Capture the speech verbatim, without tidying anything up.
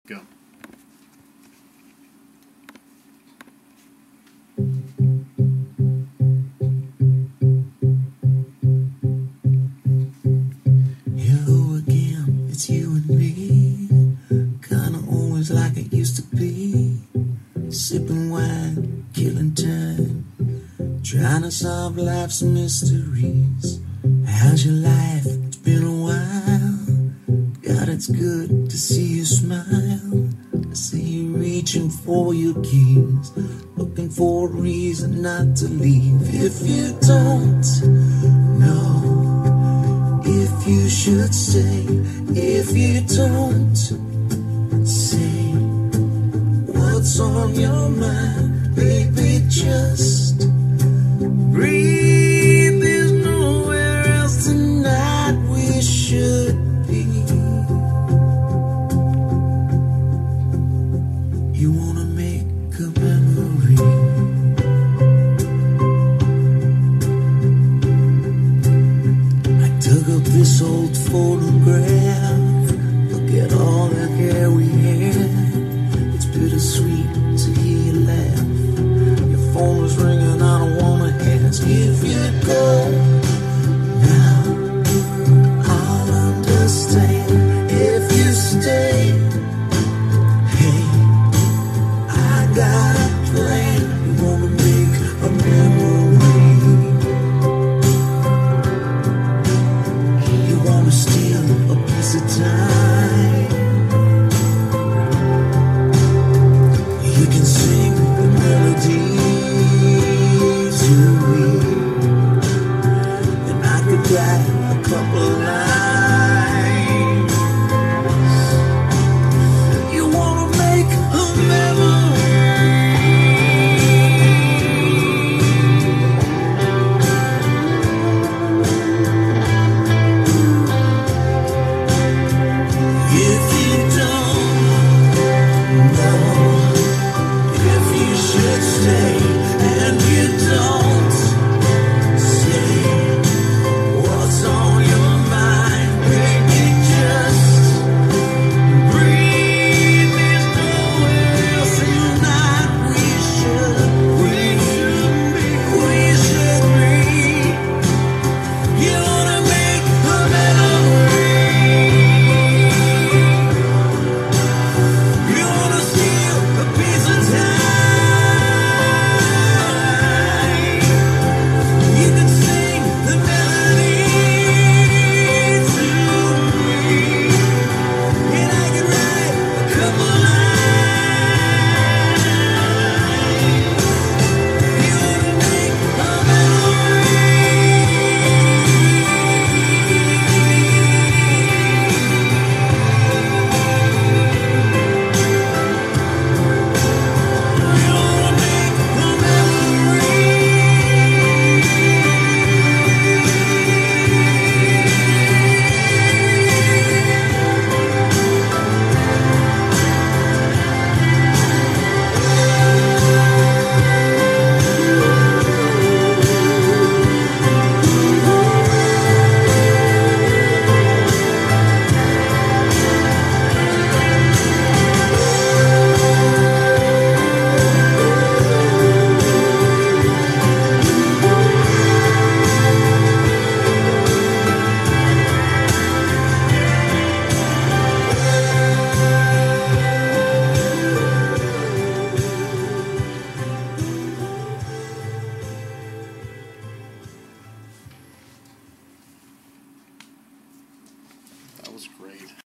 Go. Hello again, it's you and me. Kinda always like it used to be. Sipping wine, killing time, trying to solve life's mysteries. How's your life? It's been a while. God, it's good to see you smile. I see you reaching for your keys, looking for a reason not to leave. If you don't know if you should stay, if you don't say what's on your mind, baby, just breathe. There's nowhere else tonight we should be. You wanna make a memory. I dug up this old photograph. Look at all the hair we had. It's bittersweet to hear you laugh. Your phone was ringing, I don't wanna ask. If you go now, I'll understand. If you stay, hey, I got a plan. You wanna make a memory. You wanna steal a piece of time. You can sing the melody to me, and I could write a couple lines. You wanna make a memory. If you don't know if you should stay, and you don't say what's on your mind, baby, just breathe. There's nowhere else tonight we should, we should be, we should be. You wanna make a memory. You wanna steal a piece of time. You can sing the melody to me, and I can write a couple lines. You wanna make a memory. You wanna make a memory. That was great.